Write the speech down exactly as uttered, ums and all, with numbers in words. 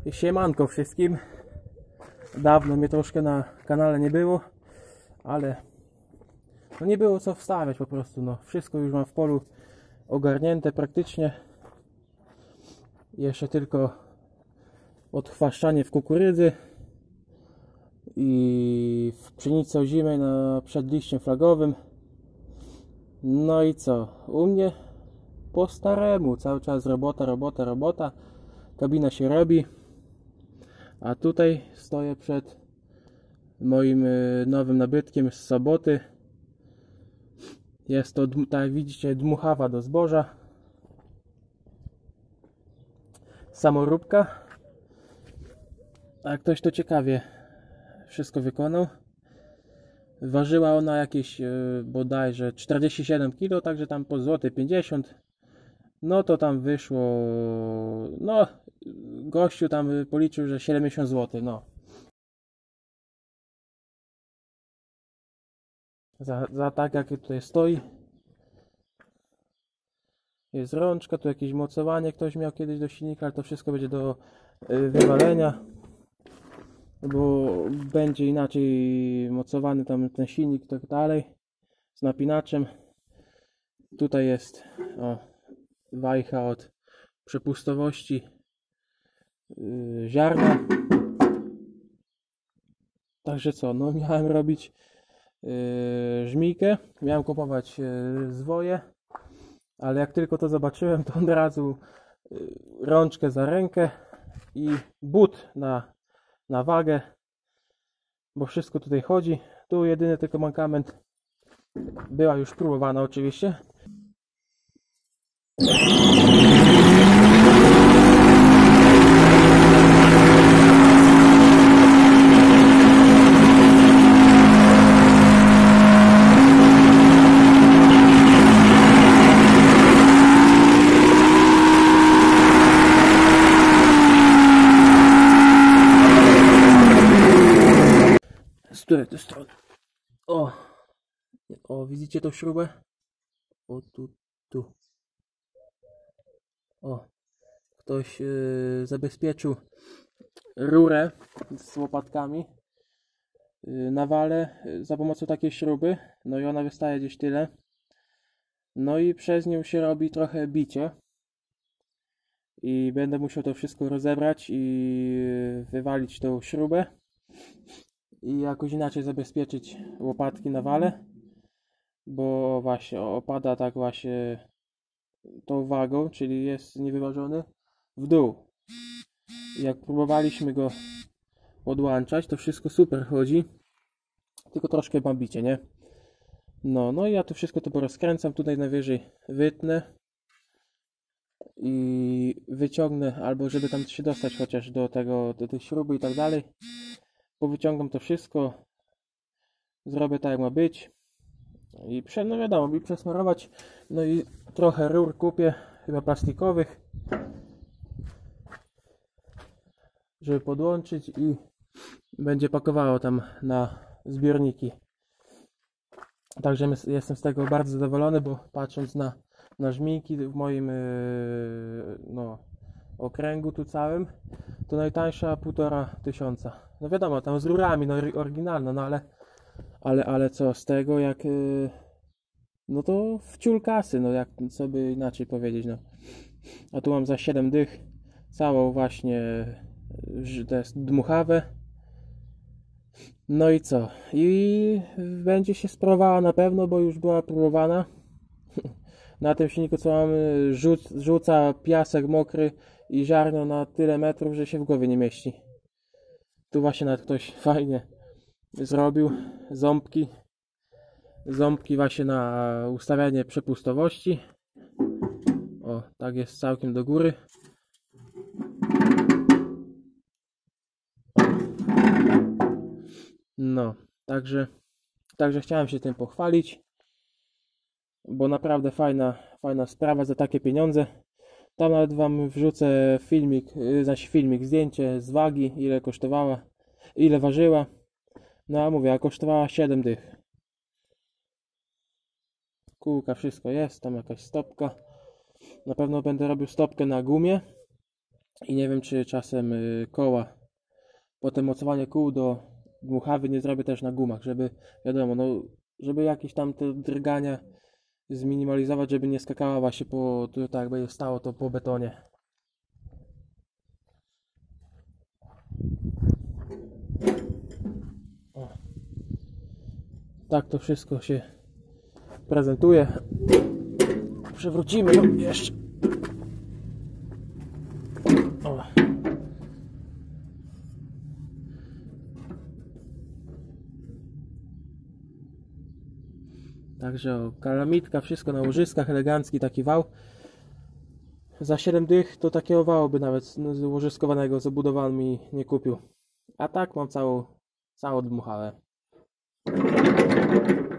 Siemanko wszystkim. Dawno mnie troszkę na kanale nie było, ale no nie było co wstawiać po prostu. No, wszystko już mam w polu ogarnięte praktycznie. Jeszcze tylko odchwaszczanie w kukurydzy i w pszenicy ozimej na przed liściem flagowym. No i co? U mnie po staremu cały czas robota, robota, robota. Kabina się robi. A tutaj stoję przed moim nowym nabytkiem z soboty. Jest to, tak jak widzicie, dmuchawa do zboża. Samoróbka. A jak ktoś to ciekawie wszystko wykonał. Ważyła ona jakieś bodajże czterdzieści siedem kilo, także tam po złoty pięćdziesiąt. No to tam wyszło, no gościu tam policzył, że siedemdziesiąt złotych, no. Za, za tak jak tutaj stoi. Jest rączka, tu jakieś mocowanie ktoś miał kiedyś do silnika, ale to wszystko będzie do wywalenia. Bo będzie inaczej mocowany tam ten silnik i tak dalej. Z napinaczem. Tutaj jest o, wajcha od przepustowości yy, ziarna. Także co, no miałem robić yy, żmijkę, miałem kupować yy, zwoje, ale jak tylko to zobaczyłem, to od razu yy, rączkę za rękę i but na, na wagę, bo wszystko tutaj chodzi. Tu jedyny tylko mankament, była już próbowana oczywiście. Z której to strony? O, o, widzicie tą śrubę? O, tu, tu. O, ktoś yy, zabezpieczył rurę z łopatkami yy, na wale yy, za pomocą takiej śruby. No i ona wystaje gdzieś tyle. No i przez nią się robi trochę bicie. I będę musiał to wszystko rozebrać i wywalić tą śrubę. I jakoś inaczej zabezpieczyć łopatki na wale. Bo właśnie opada tak właśnie tą wagą, czyli jest niewyważony w dół. I jak próbowaliśmy go podłączać, to wszystko super chodzi, tylko troszkę ma bicie, nie? No, no i ja tu wszystko to porozkręcam, tutaj najwyżej wytnę i wyciągnę, albo żeby tam się dostać chociaż do tego, do tej śruby i tak dalej. Powyciągam to wszystko, zrobię tak jak ma być i prze, no wiadomo, i przesmarować. No i trochę rur kupię, chyba plastikowych, żeby podłączyć i będzie pakowało tam na zbiorniki. Także jestem z tego bardzo zadowolony, bo patrząc na, na żmijki w moim yy, no, okręgu tu całym, to najtańsza półtora tysiąca. No wiadomo, tam z rurami, no oryginalna, no ale ale, ale co z tego, jak yy, no to wciul kasy, no jak co by inaczej powiedzieć, no. A tu mam za siedem dych całą właśnie to jest dmuchawę. No i co? I będzie się sprawowała na pewno, bo już była próbowana. Na tym silniku co mamy, rzuc, rzuca piasek mokry i ziarno na tyle metrów, że się w głowie nie mieści. Tu właśnie nawet ktoś fajnie zrobił ząbki. Ząbki właśnie na ustawianie przepustowości. O, tak jest całkiem do góry. No, także, także chciałem się tym pochwalić, bo naprawdę fajna, fajna sprawa za takie pieniądze. Tam nawet wam wrzucę filmik, zaś filmik, zdjęcie z wagi, ile kosztowała, ile ważyła. No a mówię, a kosztowała siedem dych. Kółka, wszystko jest, tam jakaś stopka. Na pewno będę robił stopkę na gumie, I nie wiem, czy czasem y, koła, potem mocowanie kół do dmuchawy nie zrobię też na gumach, żeby, wiadomo, no, żeby jakieś tam te drgania zminimalizować, żeby nie skakała właśnie po, tu tak będzie stało to po betonie. O. Tak to wszystko się prezentuje. Przewrócimy ją jeszcze. O. Także o, kalamitka, wszystko na łożyskach, elegancki taki wał. Za siedem dych to takiego wału by nawet no, łożyskowanego z obudowami nie kupił. A tak mam całą, całą dmuchawę.